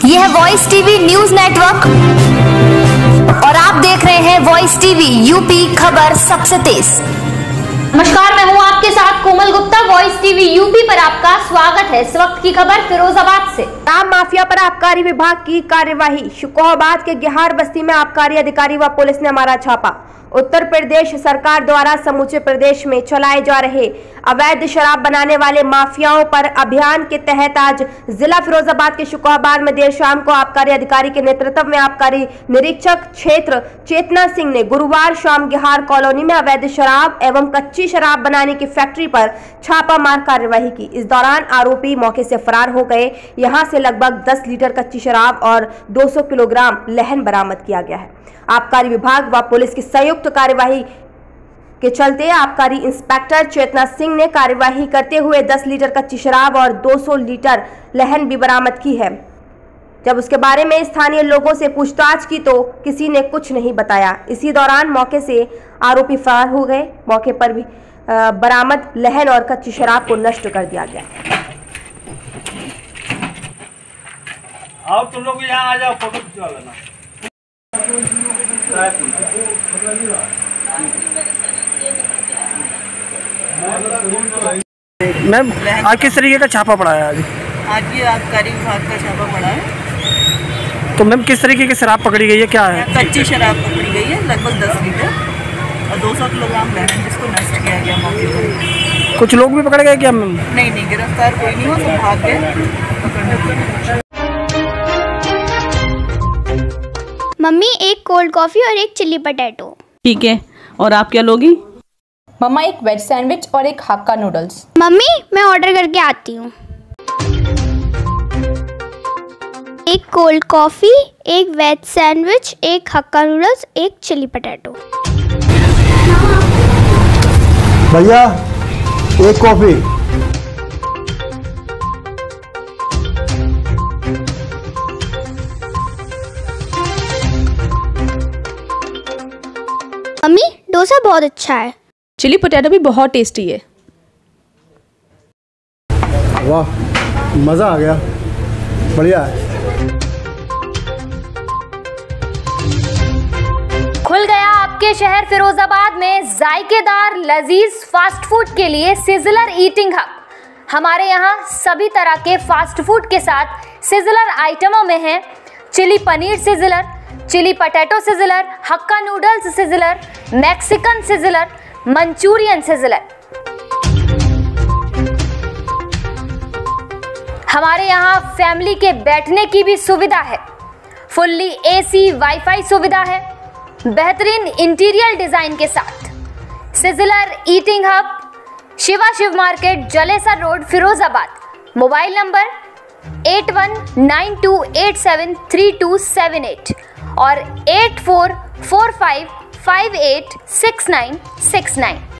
यह है voice TV news network और आप देख रहे हैं वॉइस टीवी यूपी, खबर सबसे तेज। नमस्कार, मैं हूं आपके साथ Komal Gupta. Voice TV UP पर आपका स्वागत है। इस वक्त की खबर फिरोजाबाद से। शराब माफिया पर आबकारी विभाग की कार्यवाही। शुकोहाबाद के गेहार बस्ती में आबकारी अधिकारी व पुलिस ने मारा छापा। उत्तर प्रदेश सरकार द्वारा समूचे प्रदेश में चलाए जा रहे अवैध शराब बनाने वाले माफियाओं पर अभियान के तहत आज जिला फिरोजाबाद के शुकोहाबाद में देर शाम को आबकारी अधिकारी के नेतृत्व में आबकारी निरीक्षक क्षेत्र चेतना सिंह ने गुरुवार शाम गेहार कॉलोनी में अवैध शराब एवं कच्ची शराब बनाने की फैक्ट्री पर छापामार कार्यवाही की। इस दौरान आरोपी मौके से फरार हो गए। यहां से लगभग 10 लीटर कच्ची शराब और 200 किलोग्राम लहन बरामद किया गया है। आबकारी विभाग व पुलिस की संयुक्त कार्यवाही के चलते आबकारी इंस्पेक्टर चेतना सिंह ने कार्यवाही करते हुए 10 लीटर कच्ची शराब और 200 लीटर लहन भी बरामद की है। जब उसके बारे में स्थानीय लोगों से पूछताछ की तो किसी ने कुछ नहीं बताया। इसी दौरान मौके से आरोपी फरार हो गए। मौके पर भी बरामद लहन और कच्ची शराब को नष्ट कर दिया गया। आओ तुम लोग यहाँ आ जाओ, फोटो खिंचवा लेना। मैम, आज किस तरीके का छापा पड़ा है? आज ये आबकारी विभाग का छापा पड़ा है। तो मैम, किस तरीके की शराब पकड़ी गई है? क्या है? कच्ची शराब पकड़ी गई है, लगभग 10 लीटर और 200 किलोग्राम लहन, जिसको नष्ट किया गया मौके पर। कुछ लोग भी पकड़े गए क्या मैम? नहीं, गिरफ्तार कोई नहीं हो, सब भाग गए। मम्मी, एक कोल्ड कॉफी और एक चिल्ली पटेटो। ठीक है, और आप क्या लोगी? मम्मा, एक वेज सैंडविच और एक हक्का नूडल्स। मम्मी, मैं ऑर्डर करके आती हूँ। एक कोल्ड कॉफी, एक वेज सैंडविच, एक हक्का नूडल्स, एक चिल्ली पटेटो। भैया, एक कॉफी। मम्मी, डोसा बहुत अच्छा है। चिली पोटैटो भी बहुत टेस्टी है। वाह, मज़ा आ गया, बढ़िया है। खुल गया आपके शहर फिरोजाबाद में जायकेदार लजीज फास्ट फूड के लिए सिजलर ईटिंग हब। हमारे यहाँ सभी तरह के फास्ट फूड के साथ सिजलर आइटमों में है chilli paneer sizzler, chilli potato sizzler, Hakka noodles sizzler, Mexican sizzler, Manchurian sizzler. हमारे यहाँ फैमिली के बैठने की भी सुविधा है। फुल्ली एसी वाईफाई सुविधा है, बेहतरीन इंटीरियर डिजाइन के साथ। Sizzler eating hub, Shiv market, Jalesar road, Firozabad. Mobile number 8192873278 और 8445586969।